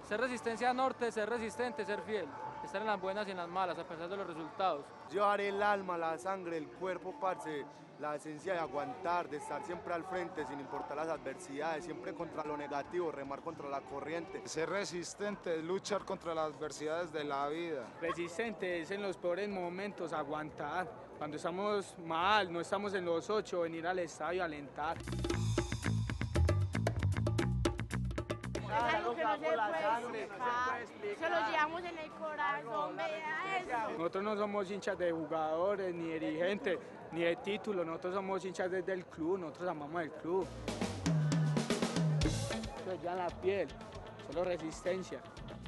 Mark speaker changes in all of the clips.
Speaker 1: Ser Resistencia Norte, ser resistente, ser fiel, estar en las buenas y en las malas, a pesar de los resultados.
Speaker 2: Llevar el alma, la sangre, el cuerpo, parce, la esencia de aguantar, de estar siempre al frente sin importar las adversidades, siempre contra lo negativo, remar contra la corriente.
Speaker 3: Ser resistente es luchar contra las adversidades de la vida.
Speaker 4: Resistente es en los peores momentos aguantar. Cuando estamos mal, no estamos en los 8, venir al estadio a alentar.
Speaker 5: Es algo que no se puede explicar, se lo llevamos en el corazón, vea eso.
Speaker 4: Nosotros no somos hinchas de jugadores, ni de dirigentes, ni de títulos, nosotros somos hinchas desde el club, nosotros amamos el club. Eso es ya en la piel, solo resistencia.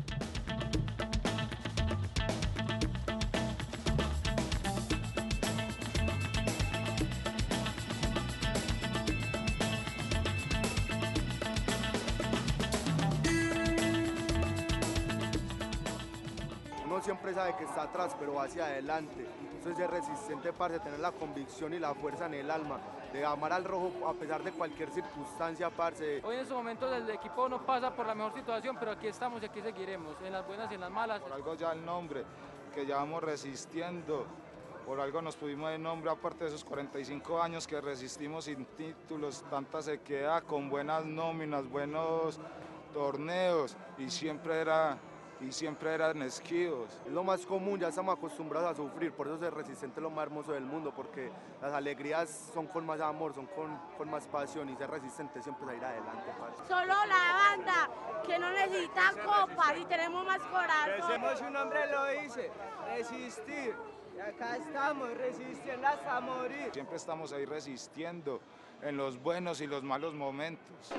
Speaker 2: Uno siempre sabe que está atrás, pero va hacia adelante. Eso es ser resistente, parce, tener la convicción y la fuerza en el alma, de amar al rojo a pesar de cualquier circunstancia, parce.
Speaker 1: Hoy en estos momentos el equipo no pasa por la mejor situación, pero aquí estamos y aquí seguiremos, en las buenas y en las malas.
Speaker 3: Por algo ya el nombre, que llevamos resistiendo, por algo nos pudimos el nombre, aparte de esos 45 años que resistimos sin títulos, tanta sequedad, con buenas nóminas, buenos torneos, y siempre eran esquivos.
Speaker 2: Es lo más común, ya estamos acostumbrados a sufrir, por eso ser resistente es lo más hermoso del mundo, porque las alegrías son con más amor, son con más pasión, y ser resistente siempre es ir adelante, parce.
Speaker 5: Solo la banda que no necesita copas y tenemos más corazón.
Speaker 6: Su nombre lo dice, resistir. Y acá estamos resistiendo hasta morir.
Speaker 3: Siempre estamos ahí resistiendo en los buenos y los malos momentos.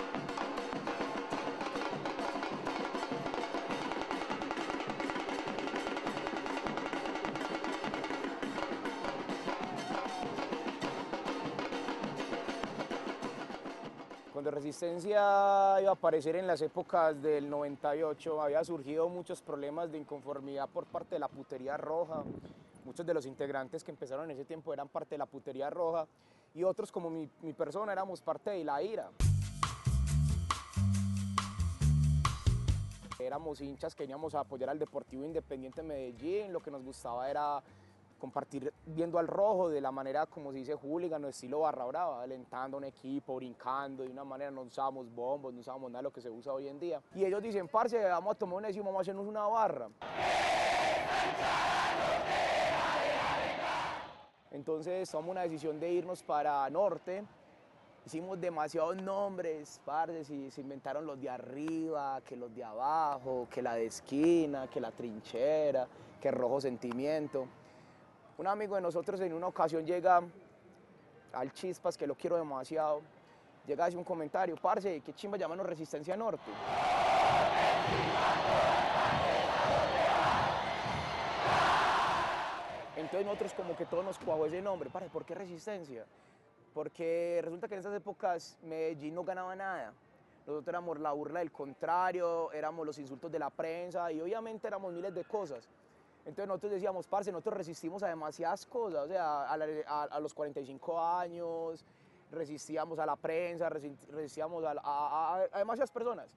Speaker 7: Cuando Resistencia iba a aparecer en las épocas del 98, había surgido muchos problemas de inconformidad por parte de la Putería Roja. Muchos de los integrantes que empezaron en ese tiempo eran parte de la Putería Roja y otros, como mi persona, éramos parte de La Ira. Éramos hinchas que veníamos a apoyar al Deportivo Independiente Medellín, lo que nos gustaba era compartir viendo al rojo de la manera, como se dice, hooligan o estilo barra brava, alentando a un equipo, brincando de una manera, no usábamos bombos, no usábamos nada de lo que se usa hoy en día. Y ellos dicen, parce, vamos a tomar una decisión, vamos a hacernos una barra. Entonces tomamos una decisión de irnos para Norte. Hicimos demasiados nombres, parce, se inventaron los de arriba, que los de abajo, que la de esquina, que la trinchera, que rojo sentimiento. Un amigo de nosotros en una ocasión llega al Chispas, que lo quiero demasiado, llega a hacer un comentario, parce, qué chimba llamarnos Resistencia Norte. Entonces nosotros como que todos nos cuajó ese nombre, parce, ¿por qué Resistencia? Porque resulta que en esas épocas Medellín no ganaba nada. Nosotros éramos la burla del contrario, éramos los insultos de la prensa y obviamente éramos miles de cosas. Entonces nosotros decíamos, parce, nosotros resistimos a demasiadas cosas, o sea, a los 45 años, resistíamos a la prensa, resistíamos a demasiadas personas.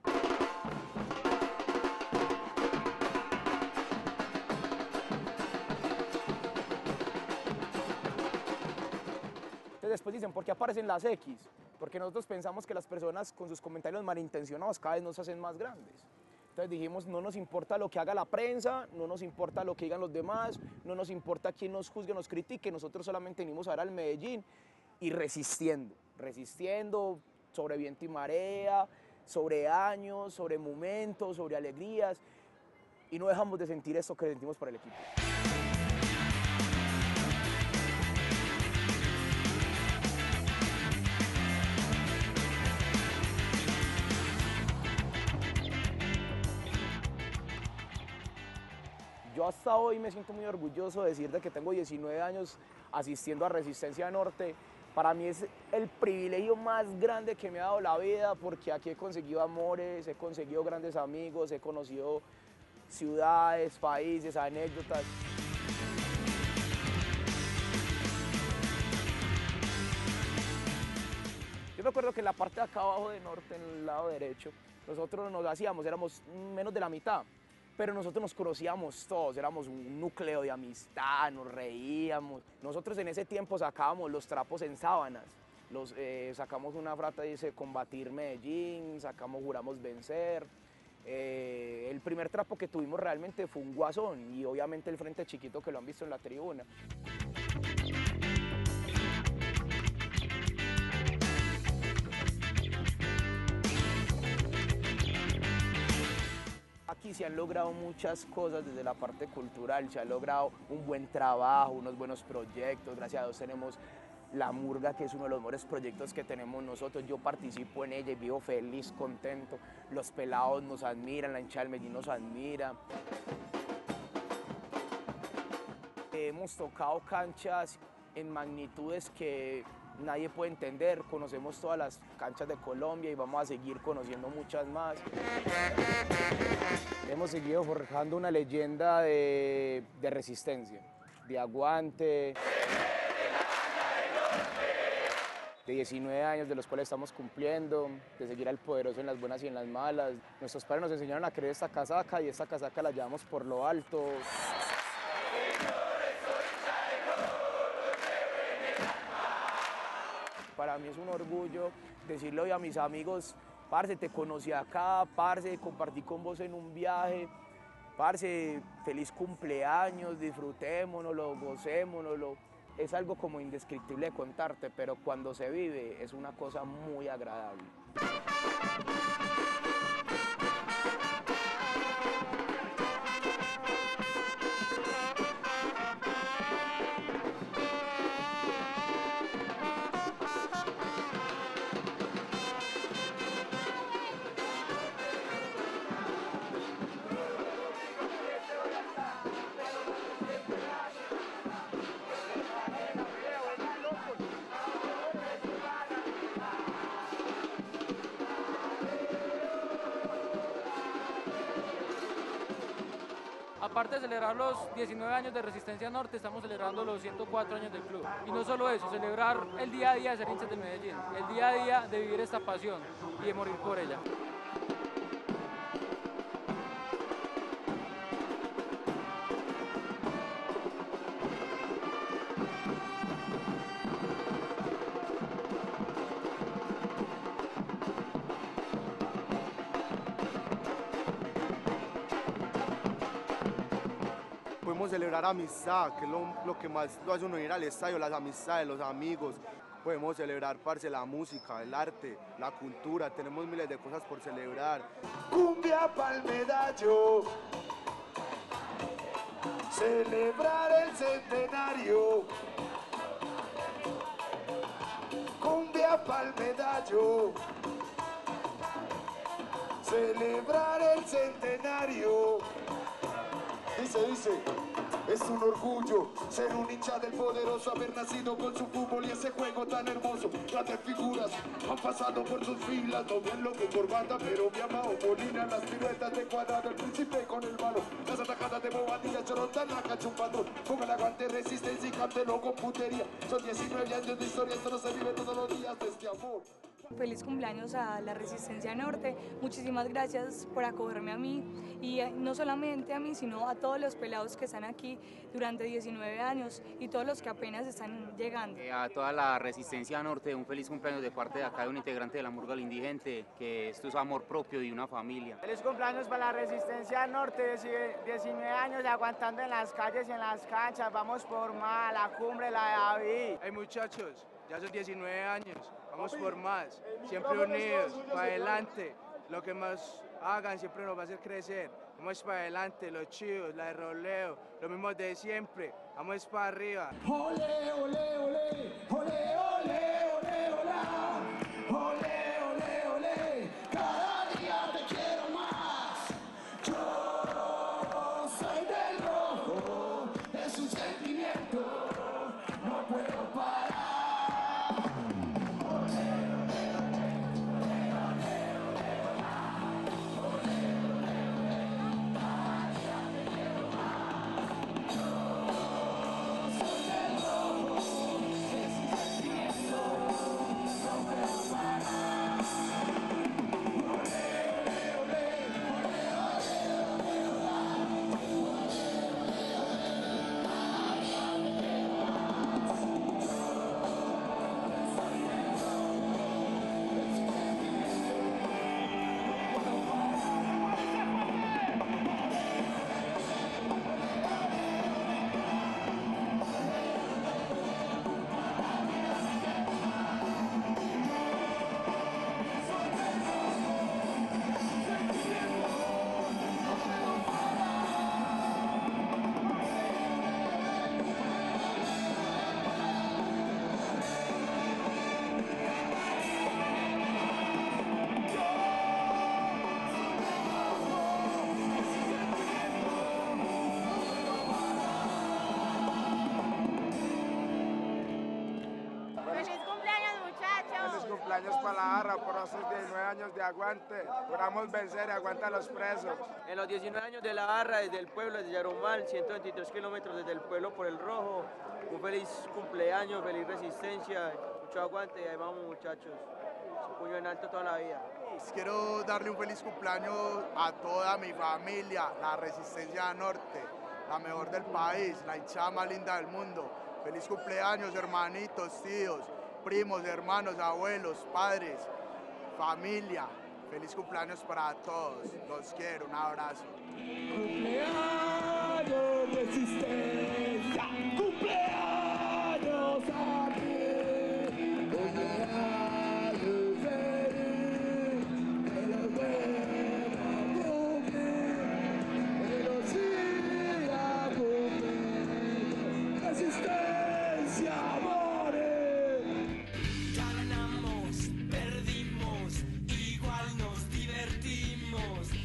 Speaker 7: Entonces después dicen, ¿por qué aparecen las X? Porque nosotros pensamos que las personas con sus comentarios malintencionados cada vez nos hacen más grandes. Entonces dijimos, no nos importa lo que haga la prensa, no nos importa lo que digan los demás, no nos importa quién nos juzgue, nos critique, nosotros solamente venimos a ver al Medellín y resistiendo sobre viento y marea, sobre años, sobre momentos, sobre alegrías y no dejamos de sentir eso que sentimos por el equipo. Yo hasta hoy me siento muy orgulloso de decir de que tengo 19 años asistiendo a Resistencia Norte. Para mí es el privilegio más grande que me ha dado la vida porque aquí he conseguido amores, he conseguido grandes amigos, he conocido ciudades, países, anécdotas. Yo me acuerdo que en la parte de acá abajo de Norte, en el lado derecho, nosotros nos hacíamos, éramos menos de la mitad, pero nosotros nos conocíamos todos, éramos un núcleo de amistad, nos reíamos. Nosotros en ese tiempo sacábamos los trapos en sábanas, sacamos una frase que dice combatir Medellín, sacamos juramos vencer. El primer trapo que tuvimos realmente fue un Guasón y obviamente el Frente Chiquito, que lo han visto en la tribuna. Aquí se han logrado muchas cosas desde la parte cultural, se ha logrado un buen trabajo, unos buenos proyectos, gracias a Dios tenemos La Murga, que es uno de los mejores proyectos que tenemos nosotros. Yo participo en ella y vivo feliz, contento. Los pelados nos admiran, la hinchada del Medellín nos admira. Hemos tocado canchas en magnitudes que nadie puede entender. Conocemos todas las canchas de Colombia y vamos a seguir conociendo muchas más. Hemos seguido forjando una leyenda de resistencia, de aguante. De 19 años, de los cuales estamos cumpliendo, de seguir al poderoso en las buenas y en las malas. Nuestros padres nos enseñaron a querer esta casaca y esta casaca la llevamos por lo alto. Para mí es un orgullo decirle hoy a mis amigos, parce, te conocí acá, parce, compartí con vos en un viaje, parce, feliz cumpleaños, disfrutémonoslo, gocémonoslo. Es algo como indescriptible de contarte, pero cuando se vive es una cosa muy agradable.
Speaker 1: Aparte de celebrar los 19 años de Resistencia Norte, estamos celebrando los 104 años del club. Y no solo eso, celebrar el día a día de ser hinchas del Medellín, el día a día de vivir esta pasión y de morir por ella.
Speaker 2: Podemos celebrar amistad, que es lo que más lo hace uno ir al estadio, las amistades, los amigos. Podemos celebrar, parce, la música, el arte, la cultura, tenemos miles de cosas por celebrar.
Speaker 8: Cumbia pa'l medallo, celebrar el centenario. Cumbia pa'l medallo, celebrar el centenario. Dice, es un orgullo ser un hincha del poderoso, haber nacido con su fútbol y ese juego tan hermoso. Grandes figuras han pasado por sus filas, no bien lo que corbata, pero mi amado Molina, las piruetas de Cuadrado, el príncipe con el malo, las atajadas de Bobadilla, Chorota, la cachupador, con el aguante, resistencia y cantelo con putería. Son 19 años de historia, esto no se vive todos los días de este amor.
Speaker 9: Feliz cumpleaños a la Resistencia Norte, muchísimas gracias por acogerme a mí y no solamente a mí, sino a todos los pelados que están aquí durante 19 años y todos los que apenas están llegando.
Speaker 10: A toda la Resistencia Norte, un feliz cumpleaños de parte de acá de un integrante de la Murga del Indigente, que esto es amor propio y una familia.
Speaker 6: Feliz cumpleaños para la Resistencia Norte, 19 años aguantando en las calles y en las canchas, vamos por más, la cumbre, la de David.
Speaker 4: Hey muchachos, ya son 19 años, vamos por más, siempre unidos, para adelante, lo que más hagan siempre nos va a hacer crecer, vamos para adelante, los chivos, la de roleo, lo mismo de siempre, vamos para arriba.
Speaker 8: Ole, ole, ole, ole, ole, ole, hola. Ole, ole, ole, cada día te quiero más. Yo soy del rojo, es un sentimiento, no puedo parar.
Speaker 11: cumpleaños para la barra por nuestros 19 años de aguante. Juramos vencer y aguanta a los presos.
Speaker 12: En los 19 años de la barra, desde el pueblo, desde Yarumal, 123 kilómetros desde el pueblo por el Rojo. Un feliz cumpleaños, feliz resistencia, mucho aguante y ahí vamos muchachos. Puño en alto toda la vida.
Speaker 13: Quiero darle un feliz cumpleaños a toda mi familia, la Resistencia Norte, la mejor del país, la hinchada más linda del mundo. Feliz cumpleaños, hermanitos, tíos, primos, hermanos, abuelos, padres, familia. Feliz cumpleaños para todos. Los quiero, un abrazo.
Speaker 8: Cumpleaños, Resistencia. Cumpleaños.